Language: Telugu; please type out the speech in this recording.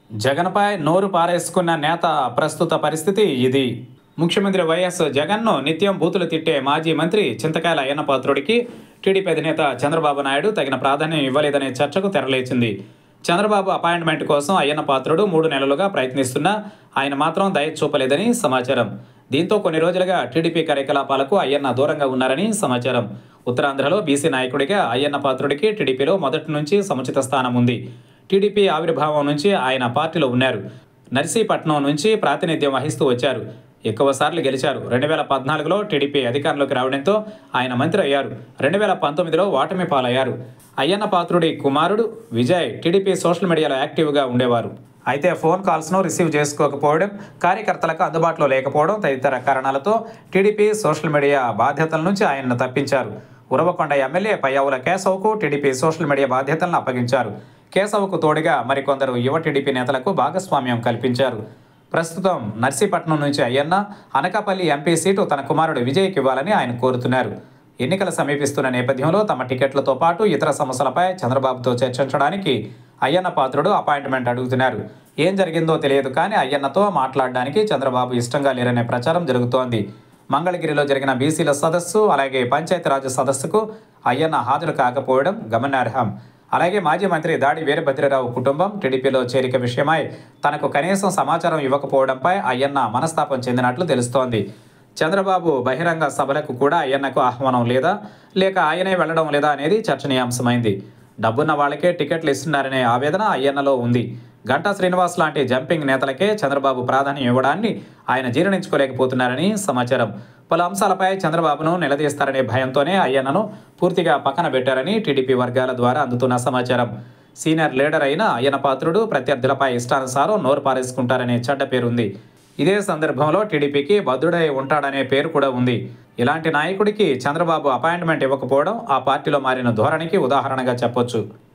జగన్పై నోరు పారేసుకున్న నేత ప్రస్తుత పరిస్థితి ఇది. ముఖ్యమంత్రి వైఎస్ జగన్ను నిత్యం బూతులు తిట్టే మాజీ మంత్రి చింతకాయల అయ్యన్న పాత్రుడికి టీడీపీ అధినేత చంద్రబాబు నాయుడు తగిన ప్రాధాన్యం ఇవ్వలేదనే చర్చకు తెరలేచింది. చంద్రబాబు అపాయింట్మెంట్ కోసం అయ్యన్న పాత్రుడు 3 నెలలుగా ప్రయత్నిస్తున్నా ఆయన మాత్రం దయ చూపలేదని సమాచారం. దీంతో కొన్ని రోజులుగా టీడీపీ కార్యకలాపాలకు అయ్యన్న దూరంగా ఉన్నారని సమాచారం. ఉత్తరాంధ్రలో బీసీ నాయకుడిగా అయ్యన్న పాత్రుడికి టీడీపీలో మొదటి నుంచి సముచిత స్థానం ఉంది. టీడీపీ ఆవిర్భావం నుంచి ఆయన పార్టీలో ఉన్నారు. నర్సీపట్నం నుంచి ప్రాతినిధ్యం వహిస్తూ వచ్చారు. ఎక్కువసార్లు గెలిచారు. 2014లో టీడీపీ అధికారంలోకి రావడంతో ఆయన మంత్రి అయ్యారు. 2019లో ఓటమి పాలయ్యారు. అయ్యన్న పాత్రుడి కుమారుడు విజయ్ టీడీపీ సోషల్ మీడియాలో యాక్టివ్గా ఉండేవారు. అయితే ఫోన్ కాల్స్ను రిసీవ్ చేసుకోకపోవడం, కార్యకర్తలకు అందుబాటులో లేకపోవడం తదితర కారణాలతో టీడీపీ సోషల్ మీడియా బాధ్యతల నుంచి ఆయన్ను తప్పించారు. ఉరవకొండ ఎమ్మెల్యే పయ్యావుల కేశవ్కు టీడీపీ సోషల్ మీడియా బాధ్యతలను అప్పగించారు. కేశవ్కు తోడుగా మరికొందరు యువ టీడీపీ నేతలకు భాగస్వామ్యం కల్పించారు. ప్రస్తుతం నర్సీపట్నం నుంచి అయ్యన్న అనకాపల్లి ఎంపీ సీటు తన కుమారుడు విజయ్కి ఇవ్వాలని ఆయన కోరుతున్నారు. ఎన్నికలు సమీపిస్తున్న నేపథ్యంలో తమ టికెట్లతో పాటు ఇతర సమస్యలపై చంద్రబాబుతో చర్చించడానికి అయ్యన్న పాత్రుడు అపాయింట్మెంట్ అడుగుతున్నారు. ఏం జరిగిందో తెలియదు కానీ అయ్యన్నతో మాట్లాడడానికి చంద్రబాబు ఇష్టంగా లేరనే ప్రచారం జరుగుతోంది. మంగళగిరిలో జరిగిన బీసీల సదస్సు, అలాగే పంచాయతీరాజ్ సదస్సుకు అయ్యన్న హాజరు కాకపోవడం గమనార్హం. అలాగే మాజీ మంత్రి దాడి వీరభద్రరావు కుటుంబం టీడీపీలో చేరిక విషయమై తనకు కనీసం సమాచారం ఇవ్వకపోవడంపై అయ్యన్న మనస్తాపం చెందినట్లు తెలుస్తోంది. చంద్రబాబు బహిరంగ సభలకు కూడా అయ్యన్నకు ఆహ్వానం లేదా, లేక ఆయనే వెళ్లడం లేదా అనేది చర్చనీయాంశమైంది. డబ్బున్న వాళ్ళకే టికెట్లు ఇస్తున్నారనే ఆవేదన అయ్యన్నలో ఉంది. గంటా శ్రీనివాస్ లాంటి జంపింగ్ నేతలకే చంద్రబాబు ప్రాధాన్యం ఇవ్వడాన్ని ఆయన జీర్ణించుకోలేకపోతున్నారని సమాచారం. పలు అంశాలపై చంద్రబాబును నిలదీస్తారనే భయంతోనే అయ్యన్నను పూర్తిగా పక్కన పెట్టారని టీడీపీ వర్గాల ద్వారా అందుతున్న సమాచారం. సీనియర్ లీడర్ అయిన అయ్యన్న పాత్రుడు ప్రత్యర్థులపై ఇష్టానుసారం నోరు పారేసుకుంటారనే చెడ్డ పేరుంది. ఇదే సందర్భంలో టీడీపీకి బద్దుడై ఉంటాడనే పేరు కూడా ఉంది. ఇలాంటి నాయకుడికి చంద్రబాబు అపాయింట్మెంట్ ఇవ్వకపోవడం ఆ పార్టీలో మారిన ధోరణికి ఉదాహరణగా చెప్పొచ్చు.